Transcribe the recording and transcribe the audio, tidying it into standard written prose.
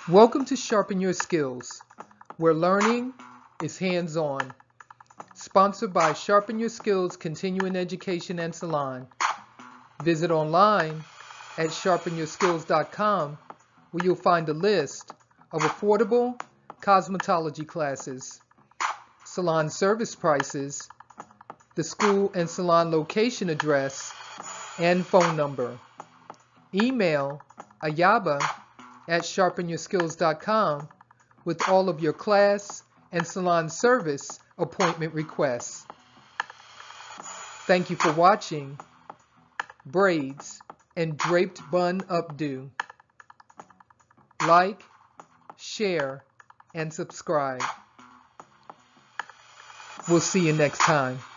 Welcome to Sharpen Your Skills, where learning is hands-on. Sponsored by Sharpen Your Skills Continuing Education and Salon. Visit online at sharpenyourskills.com, where you'll find a list of affordable cosmetology classes, salon service prices, the school and salon location address, and phone number. Email Ayaba at sharpenyourskills.com with all of your class and salon service appointment requests. Thank you for watching Braids and Draped Bun Updo. Like, share, and subscribe. We'll see you next time.